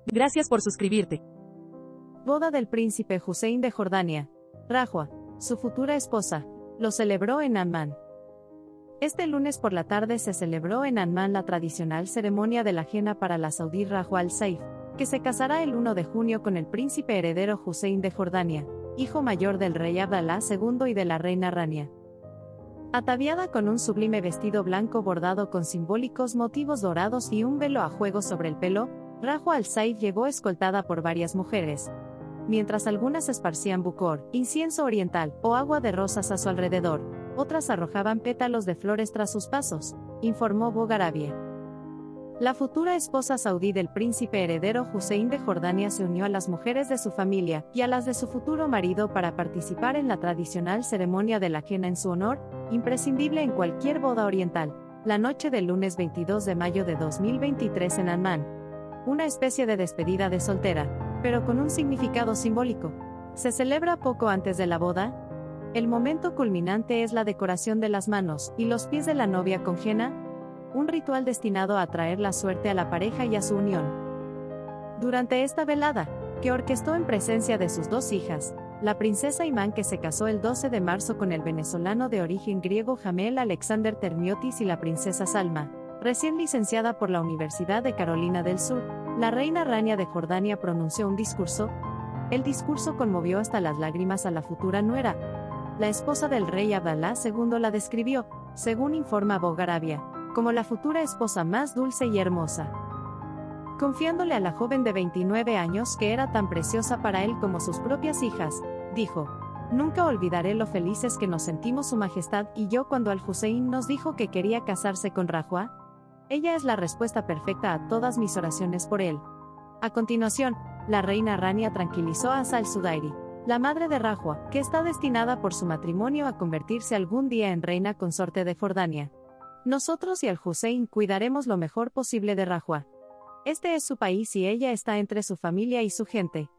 Gracias por suscribirte. Boda del príncipe Hussein de Jordania. Rajwa, su futura esposa, lo celebró en Ammán. Este lunes por la tarde se celebró en Ammán la tradicional ceremonia de la henna para la saudí Rajwa al-Saif, que se casará el 1 de junio con el príncipe heredero Hussein de Jordania, hijo mayor del rey Abdalá II y de la reina Rania. Ataviada con un sublime vestido blanco bordado con simbólicos motivos dorados y un velo a juego sobre el pelo, Rajwa al-Saif llegó escoltada por varias mujeres, mientras algunas esparcían bucor, incienso oriental o agua de rosas a su alrededor, otras arrojaban pétalos de flores tras sus pasos, informó Vogue Arabia. La futura esposa saudí del príncipe heredero Hussein de Jordania se unió a las mujeres de su familia y a las de su futuro marido para participar en la tradicional ceremonia de la henna en su honor, imprescindible en cualquier boda oriental, la noche del lunes 22 de mayo de 2023 en Ammán. Una especie de despedida de soltera, pero con un significado simbólico. ¿Se celebra poco antes de la boda? El momento culminante es la decoración de las manos y los pies de la novia con henna, un ritual destinado a traer la suerte a la pareja y a su unión. Durante esta velada, que orquestó en presencia de sus dos hijas, la princesa Iman, que se casó el 12 de marzo con el venezolano de origen griego Jamel Alexander Termiotis, y la princesa Salma, recién licenciada por la Universidad de Carolina del Sur, la reina Rania de Jordania pronunció un discurso. El discurso conmovió hasta las lágrimas a la futura nuera. La esposa del rey Abdalá II la describió, según informa Vogue Arabia, como la futura esposa más dulce y hermosa. Confiándole a la joven de 29 años que era tan preciosa para él como sus propias hijas, dijo: "Nunca olvidaré lo felices que nos sentimos Su Majestad y yo cuando Al-Hussein nos dijo que quería casarse con Rajwa. Ella es la respuesta perfecta a todas mis oraciones por él". A continuación, la reina Rania tranquilizó a Asal Sudairi, la madre de Rajwa, que está destinada por su matrimonio a convertirse algún día en reina consorte de Jordania. "Nosotros y Al-Hussein cuidaremos lo mejor posible de Rajwa. Este es su país y ella está entre su familia y su gente",